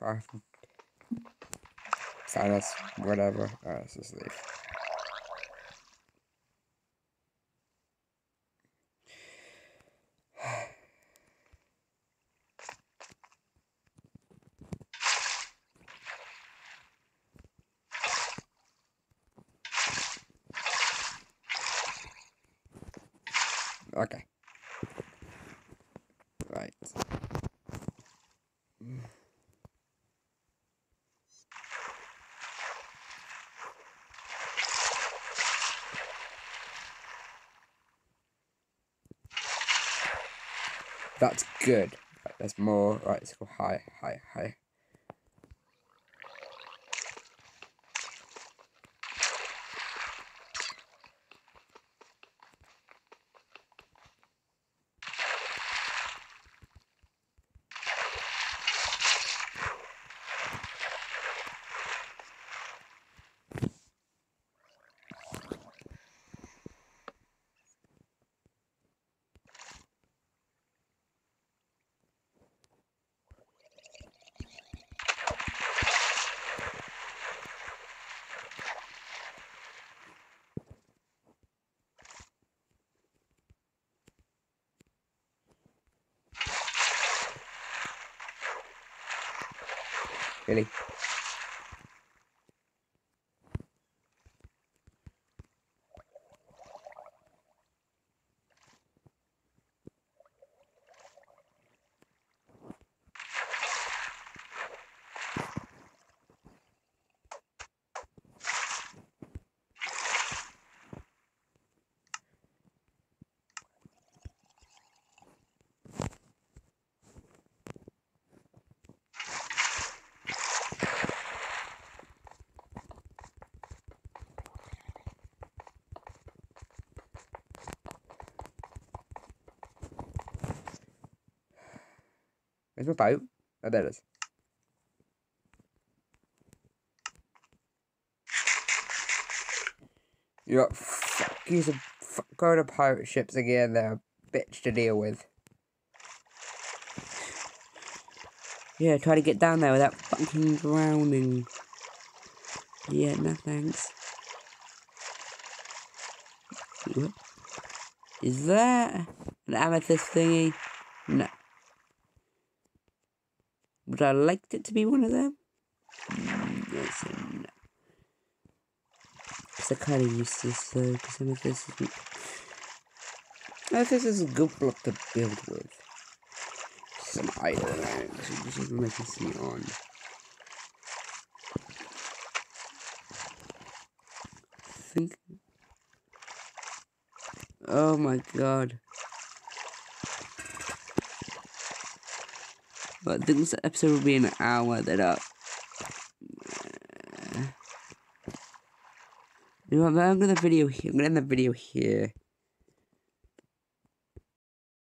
Silence, whatever. Alright, let's just leave. Okay. Right. That's good. Right, there's more. Right, let's go high, high, high. Really? Where's my boat? Oh, there it is. You got fucking some going to pirate ships again. They're a bitch to deal with. Yeah, try to get down there without fucking drowning. Yeah, no thanks. What? Is that an amethyst thingy? No. Would I like it to be one of them? Yes and no. Because they're kind of useless though, because amethyst isn't... Amethyst is a good block to build with. Some iron, this is making see on. Think. Oh my god. But I think this episode will be an hour that up. You know what, I'm gonna end the video here.